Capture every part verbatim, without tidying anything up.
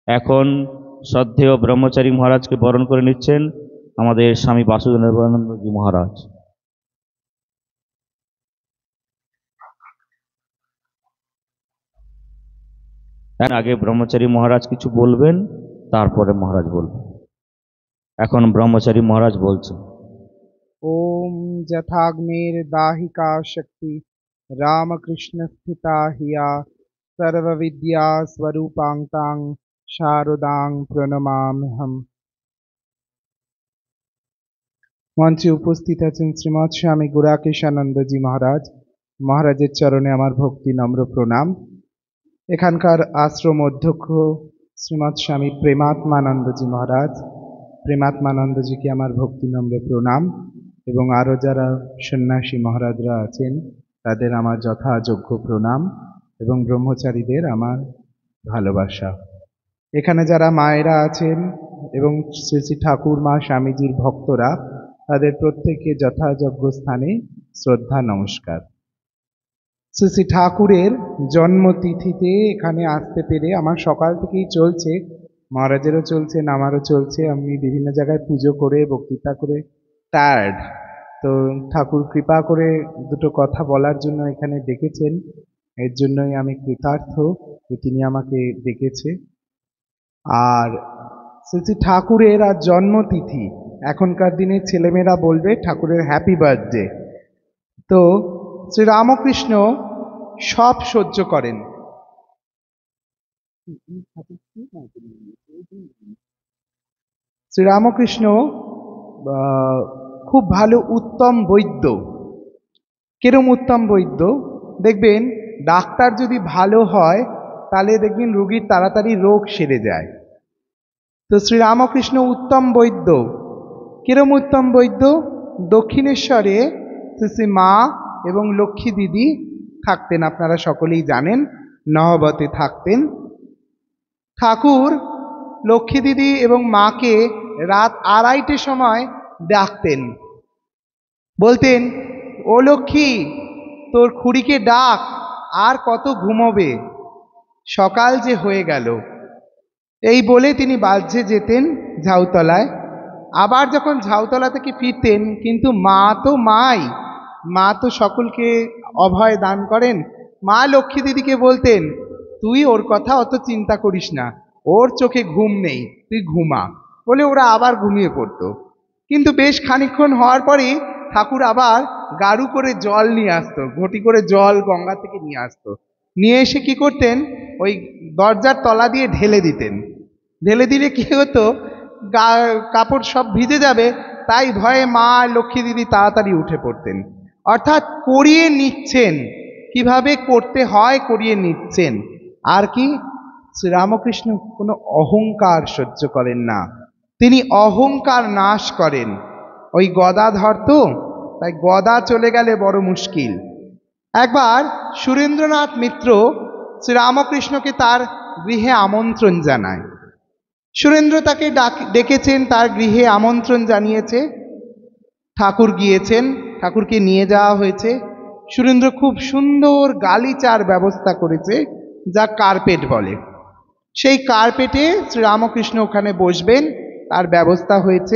এখন শ্রদ্ধেয় ব্রহ্মচারী মহারাজকে বরণ করে নিচ্ছেন আমাদের স্বামী বাসুদেবানন্দজি মহারাজ। এর আগে ব্রহ্মচারী মহারাজ কিছু বলবেন, তারপরে মহারাজ বলবেন। এখন ব্রহ্মচারী মহারাজ বলছেন। ओम जथाग्निर्दाहिका शक्ति रामकृष्ण स्थिता हिया सर्वविद्या स्वरूपांतां शारदां प्रणमाम्यहम्। মঞ্চে উপস্থিত আছেন শ্রীমৎ স্বামী গুরাকেশানন্দজি মহারাজ। মহারাজের চরণে আমার ভক্তি নম্র প্রণাম। এখানকার আশ্রম অধ্যক্ষ শ্রীমৎ স্বামী প্রেমাত্মানন্দজি মহারাজ, প্রেমাত্মানন্দজিকে আমার ভক্তি নম্র প্রণাম, এবং আরও যারা সন্ন্যাসী মহারাজরা আছেন তাদের আমার যথাযোগ্য প্রণাম, এবং ব্রহ্মচারীদের আমার ভালোবাসা। এখানে যারা মায়েরা আছেন এবং শ্রী শ্রী ঠাকুর মা স্বামীজির ভক্তরা, তাদের প্রত্যেককে যথাযোগ্য স্থানে শ্রদ্ধা নমস্কার। শ্রী শ্রী ঠাকুরের জন্মতিথিতে এখানে আসতে পেরে আমার সকাল থেকেই চলছে, মহারাজেরও চলছে, আমারও চলছে। আমি বিভিন্ন জায়গায় পুজো করে বক্তৃতা করে টায়ার্ড, তো ঠাকুর কৃপা করে দুটো কথা বলার জন্য এখানে ডেকেছেন, এর জন্যই আমি কৃতার্থ যে তিনি আমাকে ডেকেছে। আর শ্রী শ্রী ঠাকুরের আর জন্মতিথি, এখনকার দিনে ছেলেমেয়েরা বলবে ঠাকুরের হ্যাপি বার্থডে। তো শ্রীরামকৃষ্ণ সব সহ্য করেন। শ্রীরামকৃষ্ণ খুব ভালো উত্তম বৈদ্য। কিরম উত্তম বৈদ্য? দেখবেন ডাক্তার যদি ভালো হয় তাহলে দেখবেন রোগীর তাড়াতাড়ি রোগ সেরে যায়। তো শ্রীরামকৃষ্ণ উত্তম বৈদ্য। কিরম উত্তম বৈদ্য? দক্ষিণেশ্বরে শ্রী শ্রী মা এবং লক্ষ্মী দিদি থাকতেন, আপনারা সকলেই জানেন, নহবতে থাকতেন। ঠাকুর লক্ষ্মী দিদি এবং মাকে রাত আড়াইটের সময় ডাকতেন, বলতেন, ও লক্ষ্মী, তোর খুড়িকে ডাক, আর কত ঘুমোবে, সকাল যে হয়ে গেল। এই বলে তিনি বাহ্যে যেতেন ঝাউতলায়। আবার যখন ঝাউতলা থেকে ফিরতেন, কিন্তু মা তো মাই, মা তো সকলকে অভয় দান করেন, মা লক্ষ্মী দিদিকে বলতেন, তুই ওর কথা অত চিন্তা করিস না, ওর চোখে ঘুম নেই, তুই ঘুমা, বলে ওরা আবার ঘুমিয়ে পড়তো। কিন্তু বেশ খানিকক্ষণ হওয়ার পরই ঠাকুর আবার গাড়ু করে জল নিয়ে আসতো, ঘটি করে জল গঙ্গা থেকে নিয়ে আসতো। নিয়ে এসে কি করতেন, ওই দরজার তলা দিয়ে ঢেলে দিতেন। ঢেলে দিলে কি হতো, গা কাপড় সব ভিজে যাবে, তাই ভয়ে মা লক্ষ্মী দিদি তাড়াতাড়ি উঠে পড়তেন। অর্থাৎ করিয়ে নিচ্ছেন, কিভাবে করতে হয় করিয়ে নিচ্ছেন। আর কি, শ্রীরামকৃষ্ণ কোনো অহংকার সহ্য করেন না, তিনি অহংকার নাশ করেন। ওই গদাধর তো, তাই গদা চলে গেলে বড় মুশকিল। একবার সুরেন্দ্রনাথ মিত্র শ্রীরামকৃষ্ণকে তার গৃহে আমন্ত্রণ জানায়। সুরেন্দ্র তাকে ডেকেছেন, তার গৃহে আমন্ত্রণ জানিয়েছে, ঠাকুর গিয়েছেন, ঠাকুরকে নিয়ে যাওয়া হয়েছে। সুরেন্দ্র খুব সুন্দর গালিচার ব্যবস্থা করেছে, যা কার্পেট বলে। সেই কার্পেটে শ্রীরামকৃষ্ণ ওখানে বসবেন, তার ব্যবস্থা হয়েছে।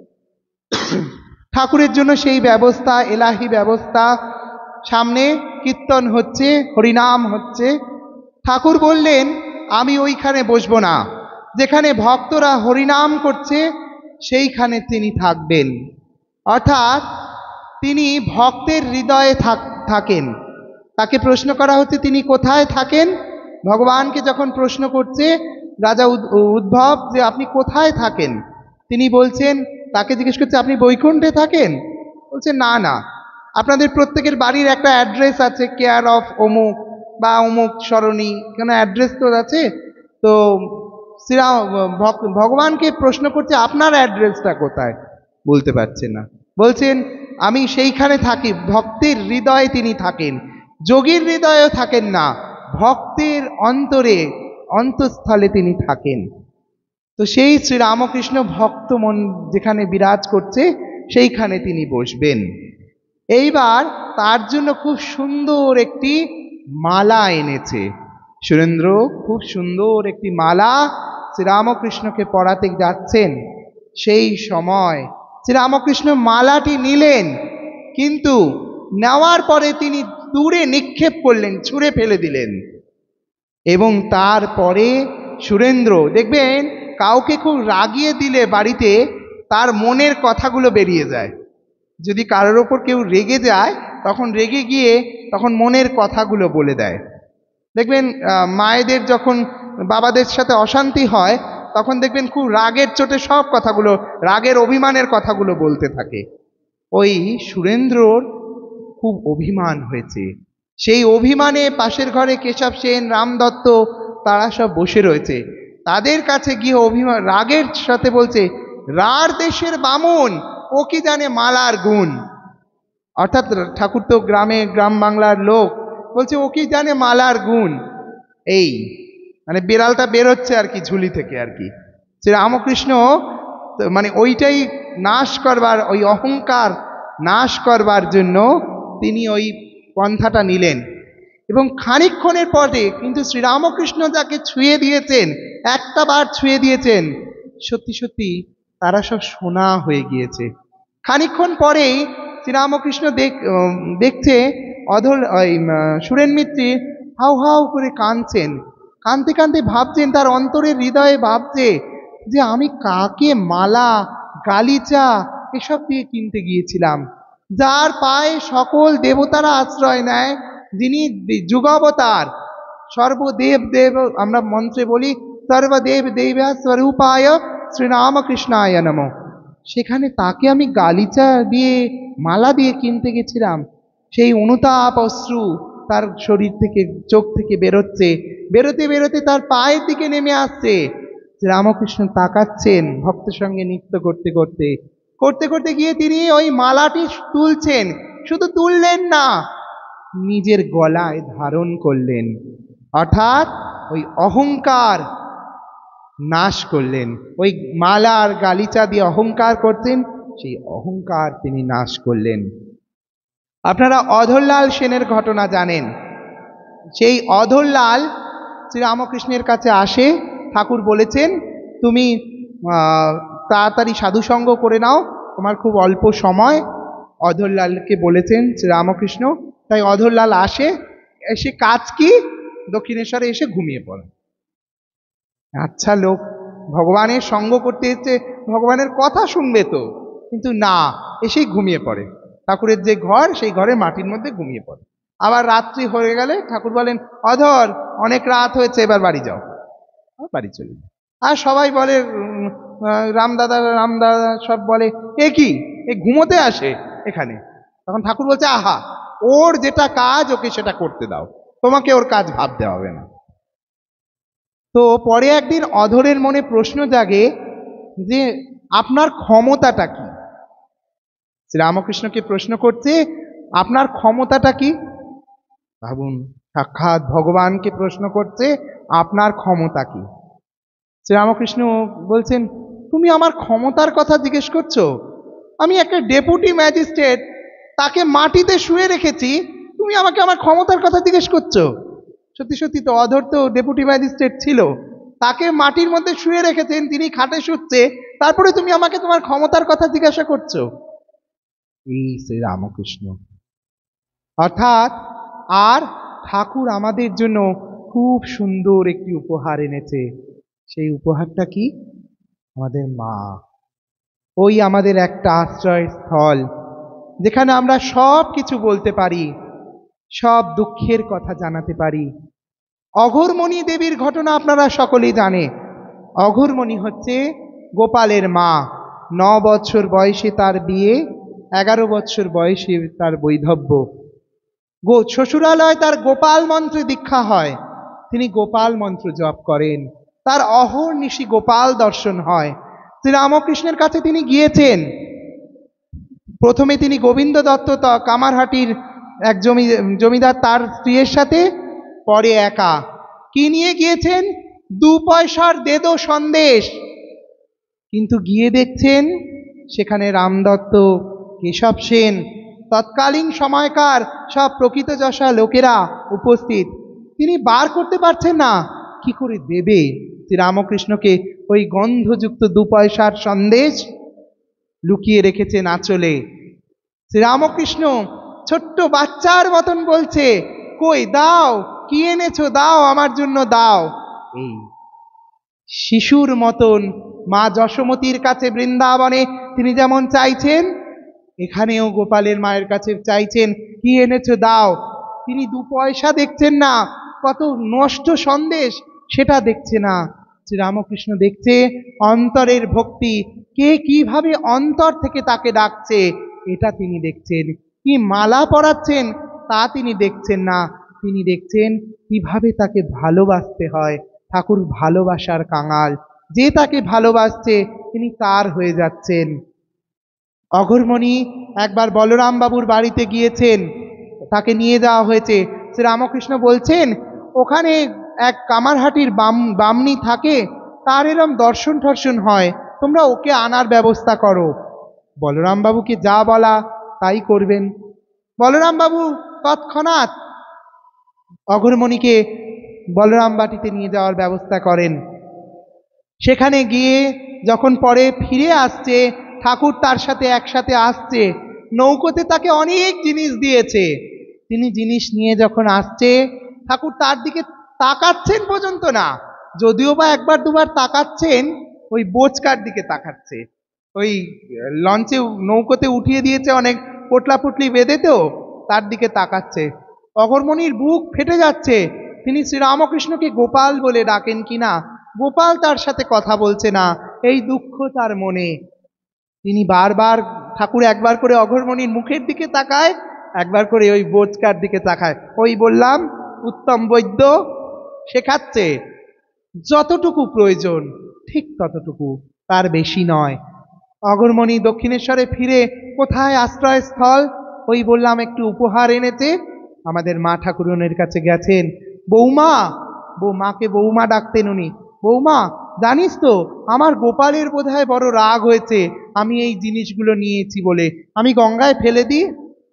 ঠাকুরের জন্য সেই ব্যবস্থা, এলাহি ব্যবস্থা। সামনে কীর্তন হচ্ছে, হরিনাম হচ্ছে। ঠাকুর বললেন, আমি ওইখানে বসবো না, যেখানে ভক্তরা হরিনাম করছে সেইখানে তিনি থাকবেন। অর্থাৎ তিনি ভক্তের হৃদয়ে থাকেন। তাকে প্রশ্ন করা হচ্ছে তিনি কোথায় থাকেন। ভগবানকে যখন প্রশ্ন করছে রাজা উদ্ধব যে আপনি কোথায় থাকেন, তিনি বলছেন, তাকে জিজ্ঞেস করছে আপনি বৈকুণ্ঠে থাকেন? বলছে না না, আপনাদের প্রত্যেকের বাড়ির একটা অ্যাড্রেস আছে, কেয়ার অফ অমুক বা অমুক সরণি, কেন অ্যাড্রেস তো আছে। তো শ্রীরাম ভগবানকে প্রশ্ন করছে আপনার অ্যাড্রেসটা কোথায়, বলতে পারছে না। বলছেন আমি সেইখানে থাকি, ভক্তের হৃদয়ে তিনি থাকেন, যোগীর হৃদয়েও থাকেন না, ভক্তের অন্তরে অন্তঃস্থলে তিনি থাকেন। তো সেই শ্রীরামকৃষ্ণ ভক্ত মন যেখানে বিরাজ করছে সেইখানে তিনি বসবেন। এইবার তার জন্য খুব সুন্দর একটি মালা এনেছে সুরেন্দ্র, খুব সুন্দর একটি মালা শ্রীরামকৃষ্ণকে পড়াতে যাচ্ছেন, সেই সময় শ্রীরামকৃষ্ণ মালাটি নিলেন, কিন্তু নেওয়ার পরে তিনি দূরে নিক্ষেপ করলেন, ছুঁড়ে ফেলে দিলেন। এবং তারপরে সুরেন্দ্র, দেখবেন কাউকে খুব রাগিয়ে দিলে বাড়িতে তার মনের কথাগুলো বেরিয়ে যায়। যদি কারোর ওপর কেউ রেগে যায়, তখন রেগে গিয়ে তখন মনের কথাগুলো বলে দেয়। দেখবেন মায়েদের যখন বাবাদের সাথে অশান্তি হয়, তখন দেখবেন খুব রাগের চোটে সব কথাগুলো, রাগের অভিমানের কথাগুলো বলতে থাকে। ওই সুরেন্দ্রর খুব অভিমান হয়েছে। সেই অভিমানে পাশের ঘরে কেশব সেন, রামদত্ত তারা সব বসে রয়েছে। তাদের কাছে গিয়ে অভিমান রাগের সাথে বলছে, রার দেশের বামুন, ও কি জানে মালার গুণ। অর্থাৎ ঠাকুর তো গ্রামে, গ্রাম বাংলার লোক, বলছে ও কি জানে মালার গুণ। এই মানে বিড়ালটা বেরোচ্ছে আর কি ঝুলি থেকে আর কি। শ্রীরামকৃষ্ণ মানে ওইটাই নাশ করবার, ওই অহংকার নাশ করবার জন্য তিনি ওই পন্থাটা নিলেন। এবং খানিকক্ষণের পরে কিন্তু শ্রীরামকৃষ্ণ যাকে ছুঁয়ে দিয়েছেন, একটা বার ছুঁয়ে দিয়েছেন, সত্যি সত্যি তারা সব সোনা হয়ে গিয়েছে। খানিকক্ষণ পরেই শ্রীরামকৃষ্ণ দেখ দেখছে অধর ওই সুরেন মিত্রি হাউ হাউ করে কাঁদছেন। কাঁদতে কাঁদতে ভাবছেন, তার অন্তরের হৃদয়ে ভাবছে যে আমি কাকে মালা, গালিচা এসব দিয়ে কিনতে গিয়েছিলাম, যার পায়ে সকল দেবতারা আশ্রয় নেয়, যিনি যুগাবতার, সর্বদেব দেব, আমরা মন্ত্রে বলি সর্বদেব দেব স্বরূপায় শ্রীরামকৃষ্ণায় নমঃ। সেখানে তাকে আমি গালিচা দিয়ে, মালা দিয়ে কিনতে গেছিলাম। সেই অনুতাপ অশ্রু তার শরীর থেকে, চোখ থেকে বেরোচ্ছে, বেরোতে বেরোতে তার পায়ের দিকে নেমে আসছে। রামকৃষ্ণ তাকাচ্ছেন ভক্তের সঙ্গে নৃত্য করতে করতে করতে করতে গিয়ে তিনি ওই মালাটি তুলছেন। শুধু তুললেন না, নিজের গলায় ধারণ করলেন, অর্থাৎ ওই অহংকার নাশ করলেন। ওই মালা আর গালিচা দিয়ে অহংকার করতেন, সেই অহংকার তিনি নাশ করলেন। আপনারা অধরলাল সেনের ঘটনা জানেন। সেই অধরলাল শ্রীরামকৃষ্ণের কাছে আসে, ঠাকুর বলেছেন তুমি তাড়াতাড়ি সাধুসঙ্গ করে নাও, তোমার খুব অল্প সময়। অধরলালকে বলেছেন শ্রীরামকৃষ্ণ। তাই অধরলাল আসে, এসে কাজ কি, দক্ষিণেশ্বরে এসে ঘুমিয়ে পড়ে। আচ্ছা লোক, ভগবানের সঙ্গ করতে এসেছে, ভগবানের কথা শুনবে তো, কিন্তু না, এসেই ঘুমিয়ে পড়ে। ঠাকুরের যে ঘর, সেই ঘরে মাটির মধ্যে ঘুমিয়ে পড়ে। আবার রাত্রি হয়ে গেলে ঠাকুর বলেন, অধর অনেক রাত হয়েছে, এবার বাড়ি যাও। বাড়ি চলে যায়। আর সবাই বলে, রামদাদা রামদাদা সব বলে, এ কি, এ ঘুমোতে আসে এখানে? তখন ঠাকুর বলছে, আহা, ওর যেটা কাজ ওকে সেটা করতে দাও, তোমাকে ওর কাজ ভাবতে হবে না। তো পরে একদিন অধরের মনে প্রশ্ন জাগে যে আপনার ক্ষমতাটা কি? শ্রীরামকৃষ্ণকে প্রশ্ন করছে, আপনার ক্ষমতাটা কি? ভাবুন, সাক্ষাৎ ভগবানকে প্রশ্ন করছে, আপনার ক্ষমতা কি? শ্রীরামকৃষ্ণ বলছেন, তুমি আমার ক্ষমতার কথা জিজ্ঞেস করছো? আমি একটা ডেপুটি ম্যাজিস্ট্রেট, তাকে মাটিতে শুয়ে রেখেছি, তুমি আমাকে আমার ক্ষমতার কথা জিজ্ঞেস করছো? সত্যি সত্যি তো অধর তো ডেপুটি ম্যাজিস্ট্রেট ছিল, তাকে মাটির মধ্যে শুয়ে রেখেছেন, তিনি খাটে শুচ্ছে, তারপরে তুমি আমাকে তোমার ক্ষমতার কথা জিজ্ঞাসা করছো? এই শ্রীরামকৃষ্ণ। অর্থাৎ আর ঠাকুর আমাদের জন্য খুব সুন্দর একটি উপহার এনেছে। সেই উপহারটা কি? আমাদের মা। ওই আমাদের একটা আশ্রয় স্থল, যেখানে আমরা সব কিছু বলতে পারি, সব দুঃখের কথা জানাতে পারি। অঘোরমণি দেবীর ঘটনা আপনারা সকলেই জানে। অঘোরমণি হচ্ছে গোপালের মা। ন বছর বয়সে তার বিয়ে, এগারো বছর বয়সে তার বৈধব্য। গো শ্বশুরালয় তার গোপাল মন্ত্রে দীক্ষা হয়, তিনি গোপাল মন্ত্র জপ করেন, তার অহর্নিশি গোপাল দর্শন হয়। শ্রীরামকৃষ্ণের কাছে তিনি গিয়েছেন। প্রথমে তিনি গোবিন্দ দত্ত কামারহাটির এক জমি জমিদার তার স্ত্রীর সাথে, পরে একা। কি নিয়ে গিয়েছেন? দু পয়সার দেদো সন্দেশ। কিন্তু গিয়ে দেখছেন সেখানে রামদত্ত, কেশব সেন, তৎকালীন সময়কার সব প্রকৃতযশা লোকেরা উপস্থিত। তিনি বার করতে পারছেন না কি করে দেবে শ্রীরামকৃষ্ণকে ওই গন্ধযুক্ত দু পয়সার সন্দেশ? লুকিয়ে রেখেছেন আঁচলে। শ্রীরামকৃষ্ণ ছোট্ট বাচ্চার মতন বলছে, কই দাও, কি এনেছো দাও, আমার জন্য দাও। এই শিশুর মতন মা যশোমতীর কাছে বৃন্দাবনে তিনি যেমন চাইছেন, এখানেও গোপালের মায়ের কাছে চাইছেন, কি এনেছো দাও। তিনি দু পয়সা দেখছেন না, কত নষ্ট সন্দেশ সেটা দেখছে না। শ্রীরামকৃষ্ণ দেখছে অন্তরের ভক্তি, কে কিভাবে অন্তর থেকে তাকে ডাকছে এটা তিনি দেখছেন। কি মালা পরাচ্ছেন তা তিনি দেখছেন না, তিনি দেখছেন কিভাবে তাকে ভালোবাসতে হয়। ঠাকুর ভালোবাসার কাঙাল, যে তাকে ভালোবাসছে তিনি তার হয়ে যাচ্ছেন। অঘোরমণি একবার বলরাম বাবুর বাড়িতে গিয়েছেন, তাকে নিয়ে যাওয়া হয়েছে। শ্রীরামকৃষ্ণ বলছেন, ওখানে এক কামারহাটির বাম বামনি থাকে, তার এরম দর্শন ঠর্শন হয়, তোমরা ওকে আনার ব্যবস্থা করো। বলরাম বাবুকে যা বলা তাই করবেন। বলরাম বাবু তৎক্ষণাৎ অঘোরমণিকে বলরাম বাটিতে নিয়ে যাওয়ার ব্যবস্থা করেন। সেখানে গিয়ে যখন পরে ফিরে আসছে, ঠাকুর তার সাথে একসাথে আসছে, নৌকোতে তাকে অনেক জিনিস দিয়েছে। তিনি জিনিস নিয়ে যখন আসছে, ঠাকুর তার দিকে তাকাচ্ছেন পর্যন্ত না, যদিও বা একবার দুবার তাকাচ্ছেন, ওই বোচকার দিকে তাকাচ্ছে। ওই লঞ্চে নৌকোতে উঠিয়ে দিয়েছে অনেক পোটলা পুটলি বেঁধে, তো তার দিকে তাকাচ্ছে। অঘোরমণির বুক ফেটে যাচ্ছে। তিনি শ্রীরামকৃষ্ণকে গোপাল বলে ডাকেন কিনা, গোপাল তার সাথে কথা বলছে না, এই দুঃখ তার মনে। তিনি বারবার, ঠাকুর একবার করে অঘোরমণির মুখের দিকে তাকায়, একবার করে ওই বোচকার দিকে তাকায়। ওই বললাম উত্তম বৈদ্য শেখাচ্ছে, যতটুকু প্রয়োজন ঠিক ততটুকু, তার বেশি নয়। অঘোরমণি দক্ষিণেশ্বরে ফিরে কোথায় আশ্রয়স্থল, ওই বললাম একটু উপহার এনেছে, আমাদের মা ঠাকুরনের কাছে গেছেন। বৌমা, বৌ মাকে বৌমা ডাকতেন উনি, বৌমা জানিস তো আমার গোপালের বোধহয় বড় রাগ হয়েছে, আমি এই জিনিসগুলো নিয়েছি বলে, আমি গঙ্গায় ফেলে দিই।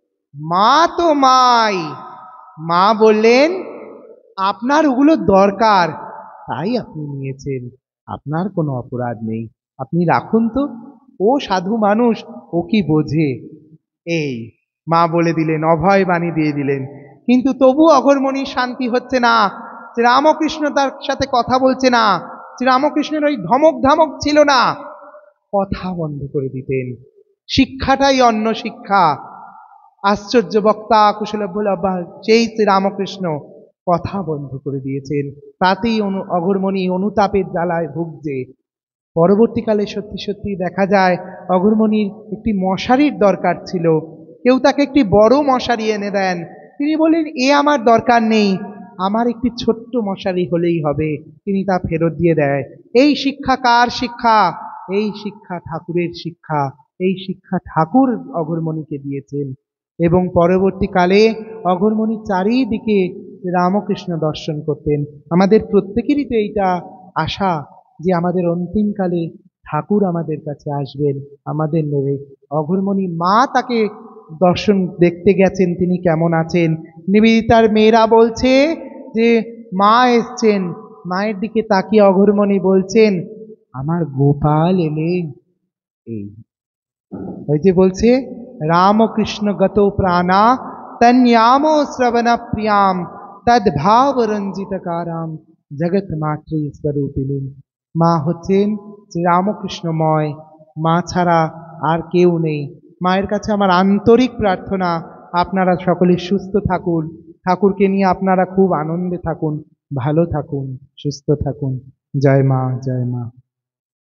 মা তো মাই, মা বললেন আপনার ওগুলো দরকার তাই আপনি নিয়েছেন, আপনার কোনো অপরাধ নেই, আপনি রাখুন তো, ও সাধু মানুষ, ও কি বোঝে। এই মা বলে দিলেন, অভয় বাণী দিয়ে দিলেন। কিন্তু তবু অঘোরমণির শান্তি হচ্ছে না। শ্রীরামকৃষ্ণ তার সাথে কথা বলছে না, শ্রীরামকৃষ্ণের ওই ধমক ধমক ছিল না, কথা বন্ধ করে দিতেন। শিক্ষাটাই অন্য শিক্ষা। আশ্চর্য বক্তা কুশলভ্য লব্ধা সেই শ্রীরামকৃষ্ণ কথা বন্ধ করে দিয়েছেন। তাতেই অনু অঘোরমণি অনুতাপের জ্বালায় ভুগছে। পরবর্তীকালে সত্যি সত্যি দেখা যায় অঘোরমণির একটি মশারির দরকার ছিল, কেউ তাকে একটি বড় মশারি এনে দেন। তিনি বলেন, এ আমার দরকার নেই, আমার একটি ছোট্ট মশারি হলেই হবে। তিনি তা ফেরত দিয়ে দেয়। এই শিক্ষা কার শিক্ষা? এই শিক্ষা ঠাকুরের শিক্ষা। এই শিক্ষা ঠাকুর অঘোরমণিকে দিয়েছেন। এবং পরবর্তীকালে অঘোরমণি চারিদিকে রামকৃষ্ণ দর্শন করতেন। আমাদের প্রত্যেকেরই তো এইটা আশা যে আমাদের অন্তিমকালে ঠাকুর আমাদের কাছে আসবেন, আমাদের নেবে। অঘোরমণি মা তাকে দর্শন দেখতে গেছেন, তিনি কেমন আছেন। নিবেদিতার মেয়েরা বলছে যে মা এসছেন, মায়ের দিকে তাকিয়ে অঘোরমণি বলছেন, আমার গোপাল এলেন। এই ওই যে বলছে, রামকৃষ্ণ গত প্রাণা তন্যামো শ্রবণ প্রিয়াম তদ্ভাব রঞ্জিত কারাম জগৎ মাতৃ স্বরূপিণী। মা হচ্ছেন শ্রীরামকৃষ্ণময়, মা ছাড়া আর কেউ নেই। মায়ের কাছে আমার আন্তরিক প্রার্থনা, আপনারা সকলে সুস্থ থাকুন, ঠাকুরকে নিয়ে আপনারা খুব আনন্দে থাকুন, ভালো থাকুন, সুস্থ থাকুন। জয় মা, জয় মা।